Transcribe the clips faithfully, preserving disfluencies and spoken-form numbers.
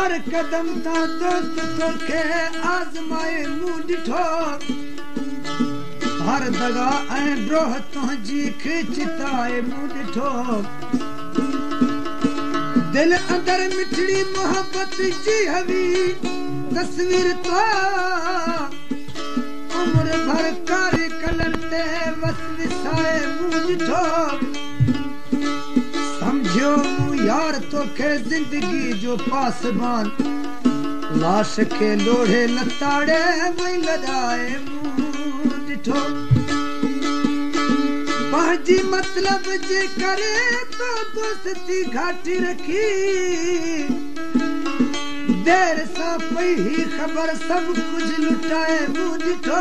हर कदम ता दोस्त तोखे आज़माए मूं ॾिठो हर दगा ऐं ड्रोह तुंहिंजी खिचताए मूं ॾिठो दिल अंदर मिठड़ी मोहब्बत जी हवी तस्वीर तो उम्र भर कारी कलर ते वस विसाए मूं ॾिठो समझियो मूं यार तोखे ज़िंदगी जो पासबान लाश खे लोढ़े लताड़े वई लॾाए मूं ॾिठो पंहिंजी मतलब जे करे तो दोस्ती घाटी रखी देर सां पई ही ख़बर सब कुछ लुटाए मूं ॾिठो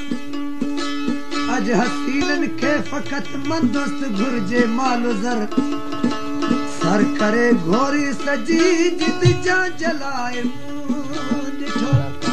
अज हसीनन खे फ़क़त मन दोस्त घुर्जे मालो ज़र सर करे घोरी सजी जिद जा जलाए मूं ॾिठो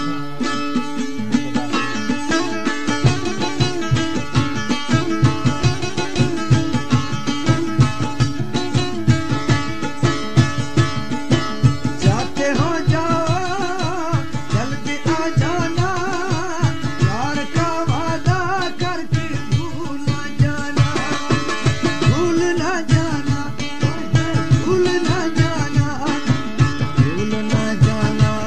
जाते हो जाओ जल्दी आ जाना यार का वादा करके भूल ना जाना भूल ना जाना भूल ना जाना भूल ना जाना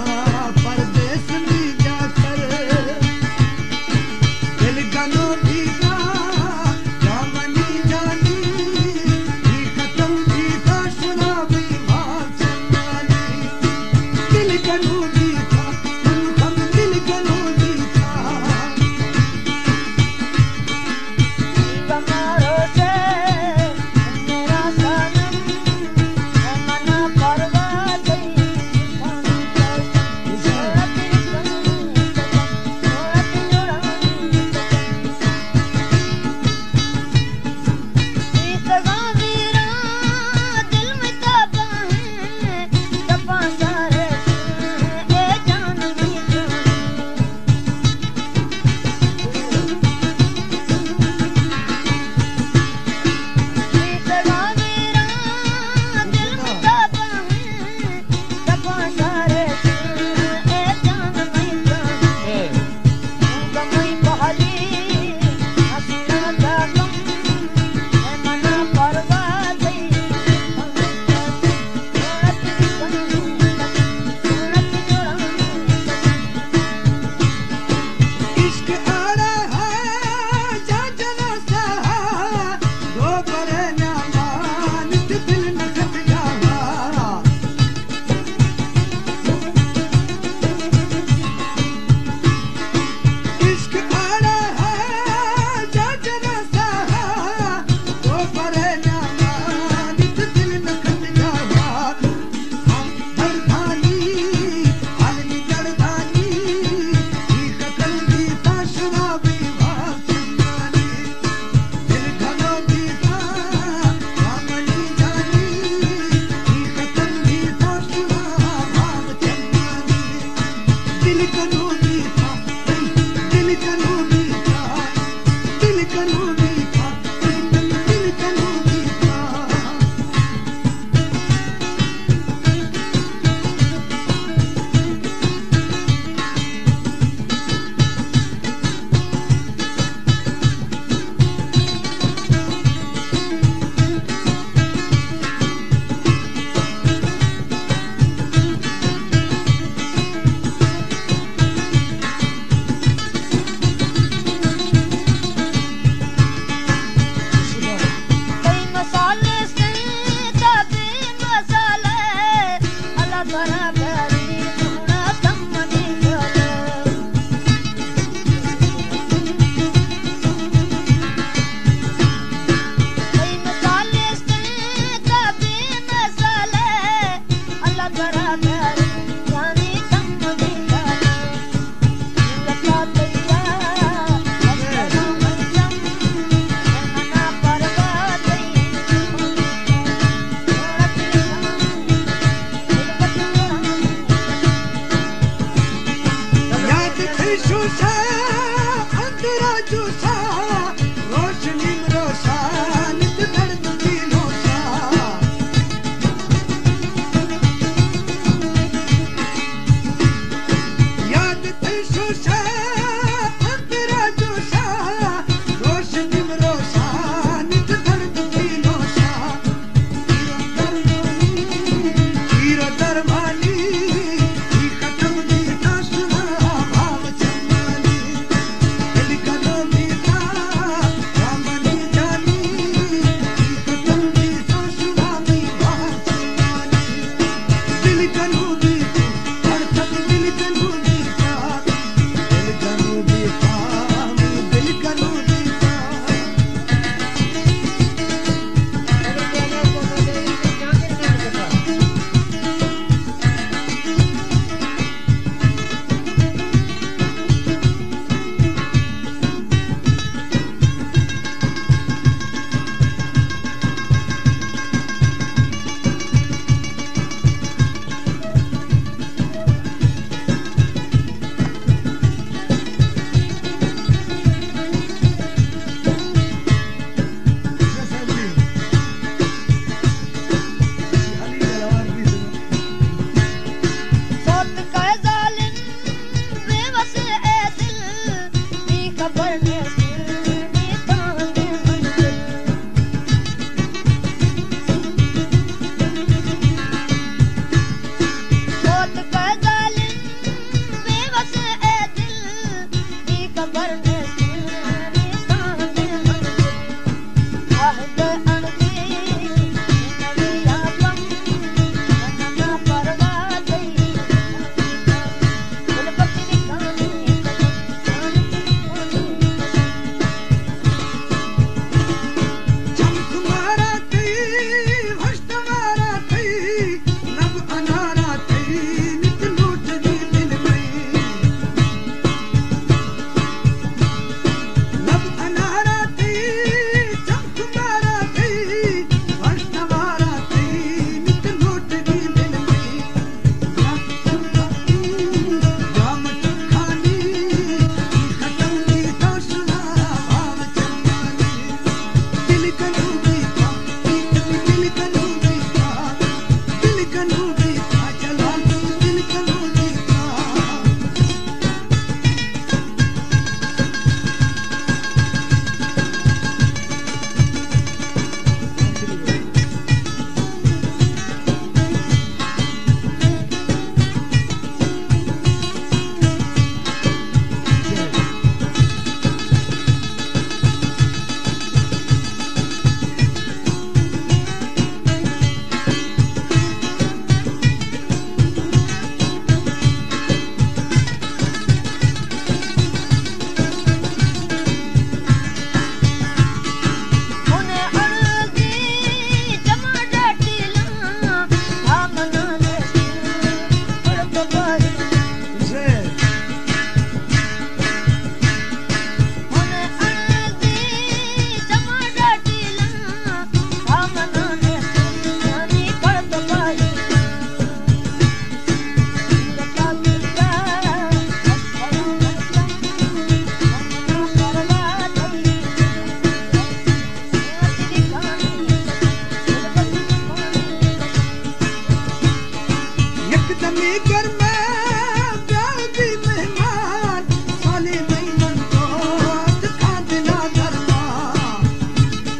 यकदमी घर में प्यार दी मेहमान साली महीनन को दिखा दिना धर्मा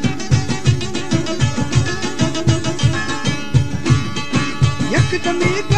यकदमी